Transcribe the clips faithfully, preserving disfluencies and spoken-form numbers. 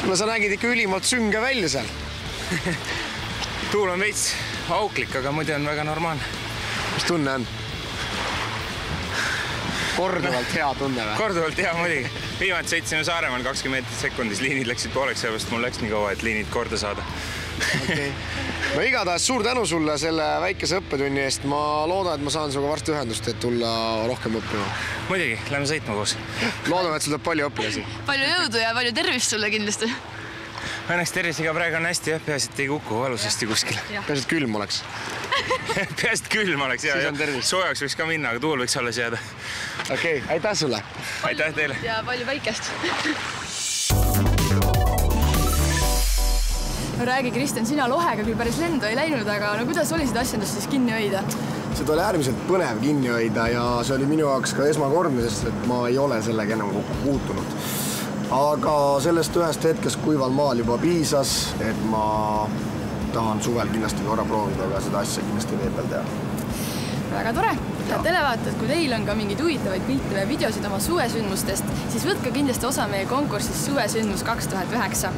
no sa nägid ikka ülimalt sünge välja seal. Tuul on veits auklik, aga muidu on väga normaalne. Mis tunne on? Korduvalt hea tunne või? Korduvalt hea muidugi. Viimalt sõitsime Saaremaal kakskümmend sekundis, liinid läksid pooleks, sellepärast mul läks nii kaua, et liinid korda saada. Okay. No igatahes suur tänu sulle selle väikese õppetunni eest. Ma loodan, et ma saan sinuga varsti ühendust, et tulla rohkem õppima. Muidugi, lähme sõitma koos. Loodame, et sul tuleb palju õpilasi. Palju jõudu ja palju tervist sulle kindlasti. Õnneks tervisega praegu on hästi, jah, peaasi, et ei kuku valusasti kuskile. Peaasi, et külm oleks. Peaasi, et külm oleks, ja, ja soojaks võiks ka minna, aga tuul võiks alles jääda. Okei, aitäh sulle. Aitäh teile. Ja palju väikest. No räägi, Kristjan, sina lohega küll päris lendu ei läinud, aga no kuidas oli seda asjandust siis kinni hoida? Seda oli äärmiselt põnev kinni hoida ja see oli minu jaoks ka esmakordne, sest et ma ei ole sellega enam kokku puutunud. Aga sellest ühest hetkest kuival maal juba piisas, et ma tahan suvel kindlasti korra proovida, aga seda asja kindlasti veel peal teha. Väga tore. Ja televaatajad, kui teil on ka mingeid huvitavaid pilte või videosid oma suvesündmustest, siis võtke kindlasti osa meie konkurssist Suvesündmus kaks tuhat üheksa.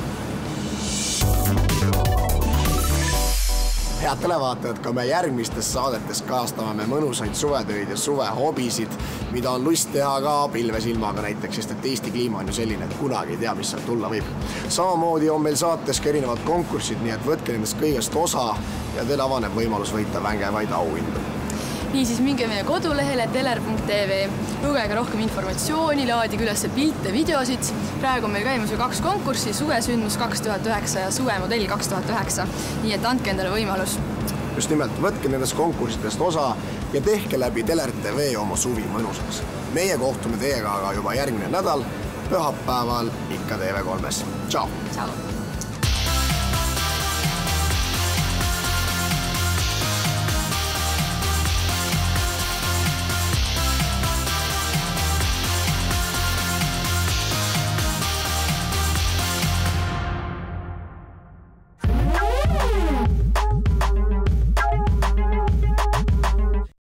Head televaatajad, ka me järgmistes saadetes kajastame me mõnusaid suvetöid ja suvehobisid, mida on lust teha ka pilvesilmaga näiteks, sest et Eesti kliima on ju selline, et kunagi ei tea, mis seal tulla võib. Samamoodi on meil saates ka erinevad konkursid, nii et võtke nendest kõigest osa ja teil avaneb võimalus võita vängevaid auhindu. Nii siis minge meie kodulehele teler punkt tv, lugege rohkem informatsiooni, laadige üles pilte, videosid. Praegu on meil käimas ju kaks konkurssi, Suvesündmus kaks tuhat üheksa ja Suvemodell kaks tuhat üheksa. Nii et andke endale võimalus. Just nimelt, võtke nendest konkurssidest osa ja tehke läbi Teler punkt tv oma suvi mõnusaks. Meie kohtume teiega aga juba järgmine nädal, pühapäeval ikka T V kolmes. Ciao! Ciao!